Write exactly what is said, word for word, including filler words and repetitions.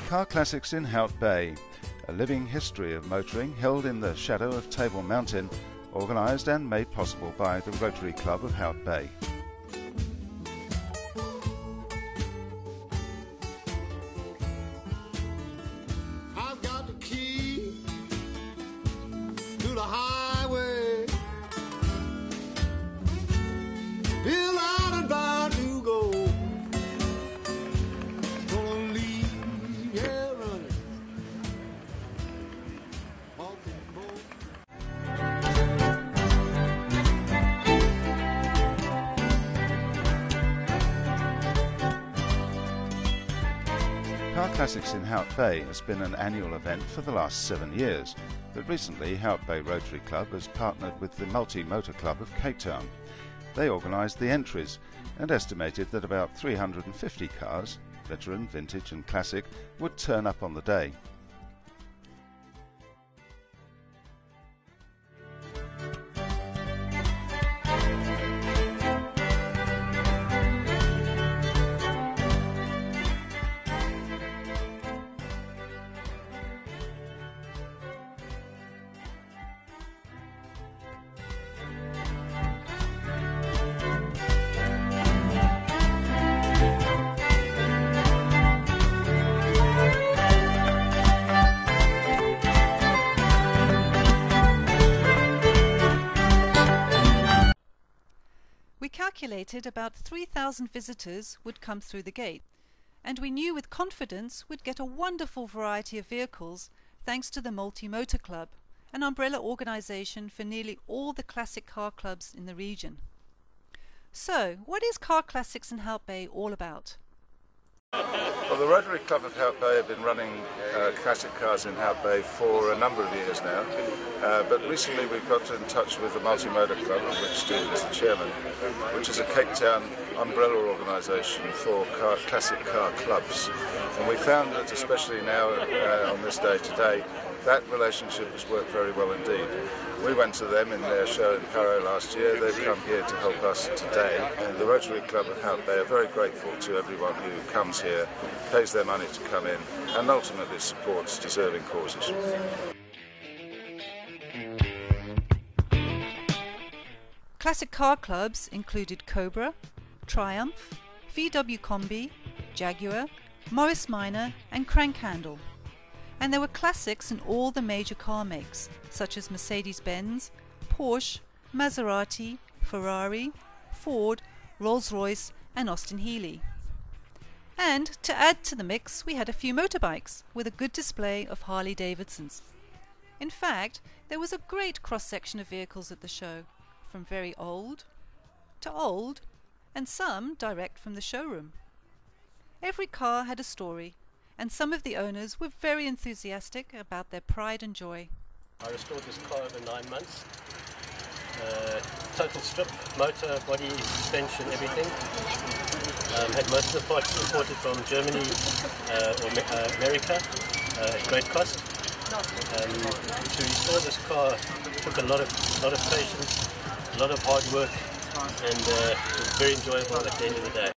Car Classics in Hout Bay, a living history of motoring held in the shadow of Table Mountain, organised and made possible by the Rotary Club of Hout Bay. I've got the key to the highway, Bill out and bound to go. Gonna leave here running, walking both. Car Classics in Hout Bay has been an annual event for the last seven years, but recently Hout Bay Rotary Club has partnered with the Multi-Motor Club of Cape Town. They organised the entries and estimated that about three hundred fifty cars, veteran, vintage and classic, would turn up on the day. We calculated about three thousand visitors would come through the gate, and we knew with confidence we'd get a wonderful variety of vehicles thanks to the Multi-Motor Club, an umbrella organisation for nearly all the classic car clubs in the region. So, what is Car Classics in Hout Bay all about? Well, the Rotary Club of Hout Bay have been running uh, classic cars in Hout Bay for a number of years now, uh, but recently we've got in touch with the Multi-Motor Club, of which Steve is the chairman, which is a Cape Town umbrella organisation for car, classic car clubs. And we found that, especially now uh, on this day today, that relationship has worked very well indeed. We went to them in their show in Paro last year. They've come here to help us today, and the Rotary Club of Hout Bay are very grateful to everyone who comes here, pays their money to come in, and ultimately supports deserving causes. Classic car clubs included Cobra, Triumph, V W Combi, Jaguar, Morris Minor and Crank Handle. And there were classics in all the major car makes, such as Mercedes-Benz, Porsche, Maserati, Ferrari, Ford, Rolls-Royce and Austin Healey. And to add to the mix, we had a few motorbikes with a good display of Harley-Davidsons. In fact, there was a great cross-section of vehicles at the show, from very old to old, and some direct from the showroom. Every car had a story, and some of the owners were very enthusiastic about their pride and joy. I restored this car over nine months. Uh, total strip, motor, body, suspension, everything. Um, had most of the parts imported from Germany uh, or uh, America uh, at great cost. Um, to restore this car took a lot of, lot of patience, a lot of hard work, and uh, it was very enjoyable at the end of the day.